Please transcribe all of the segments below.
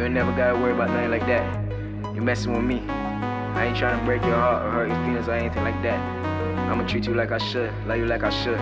You ain't never gotta worry about nothing like that. You messing with me. I ain't trying to break your heart or hurt your feelings or anything like that. I'ma treat you like I should, love you like I should.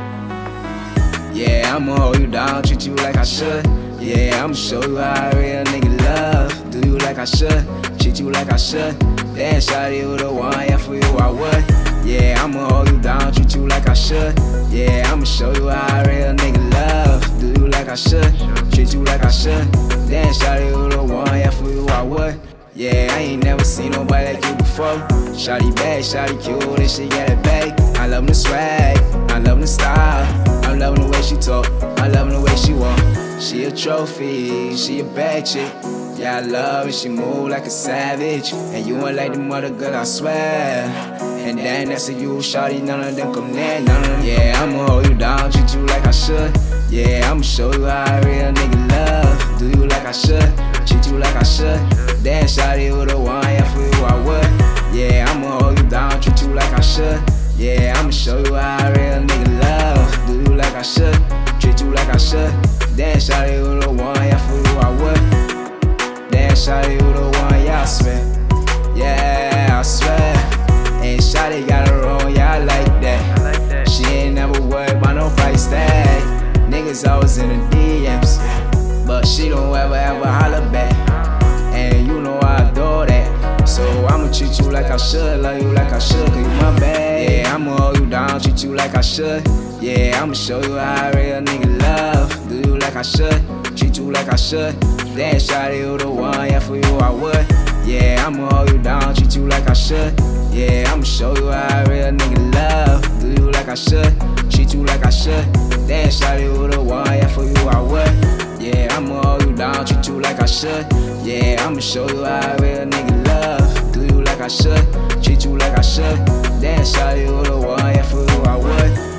Yeah, I'ma hold you down, treat you like I should. Yeah, I'ma show you how a real nigga love. Do you like I should, treat you like I should. Damn, shawty, you the one, yeah, for you I would. Yeah, I'ma hold you down, treat you like I should. Yeah, I'ma show you how a real nigga love. Do you like I should, treat you like I should. Damn, shawty, you the one, yeah, for you I would. Yeah, I ain't never seen nobody like you before. Shawty bad, shawty cute, and she got it back. I love the swag, I love the style. I'm loving the way she talk, I loving the way she walk. She a trophy, she a bad chick. Yeah, I love it, she move like a savage. And you ain't like the mother girl, I swear. And then next to you, shawty, none of them come near, none of them. Yeah, I'ma hold you down, treat you like I should. Yeah, I'ma show you how a real nigga love. Do you like I should, treat you like I should. Damn, shawty, you the one, yeah, for you I would. Yeah, I'ma hold you down, treat you like I should. Yeah, I'ma show you how a real nigga love. Do you like I should, treat you like I should. Damn, shawty, you the one, yeah, for you I would. Damn, shawty, you the one, yeah, I swear. Yeah, I swear. And shawty got her own, yeah, I like that. She ain't never worried about no price tag. Niggas always in the DMs, but she don't ever holler back. And you know I adore that. So I'ma treat you like I should, love you like I should, cause you my bad. Yeah, I'ma hold you down, treat you like I should. Yeah, I'ma show you how a real nigga love. Do you like I should, treat you like I should. Damn, shawty, you the one, yeah, for you I would. Yeah, I'ma hold you down, treat you like I should. Yeah, I'ma show you how a real nigga love. Do you like I should, treat you like I should. Damn, shawty, you the one, yeah, for you I would. Yeah, I'ma hold you down, treat you like I should. Yeah, I'ma show you how a real nigga love. Do you like I should, treat you like I should. Damn, shawty, you the one, yeah, for you I would.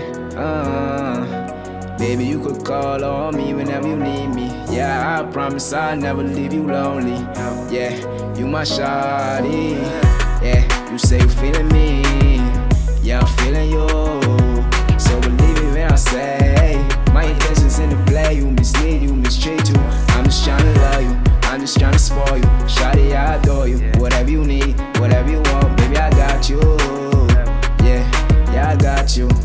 Yeah, baby, you could call on me whenever you need me. Yeah, I promise I'll never leave you lonely. Yeah, you my shawty. Yeah, you say you feeling me. Yeah, I'm feeling you. So believe me when I say my intentions in the play. You mislead, you mistreat you. I'm just trying to love you, I'm just trying to spoil you. Shawty, I adore you. Whatever you need, whatever you want, baby, I got you. Yeah, I got you.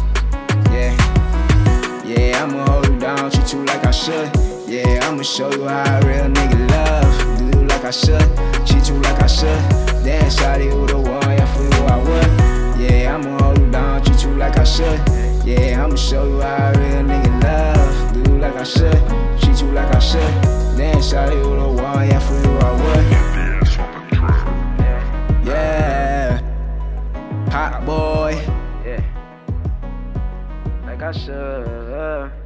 Yeah, I'ma hold you down, treat you like I should. Yeah, I'ma show you how a real nigga love. Do you like I should, treat you like I should. Damn, shawty, you the one, yeah, for you I would. Yeah, I'ma hold you down, treat you like I should. Yeah, I'ma show you how a real nigga love. Do you like I should, treat you like I should. Damn, shawty, you the one, yeah, for you I would. Yeah, hot boy. Yeah, like I should.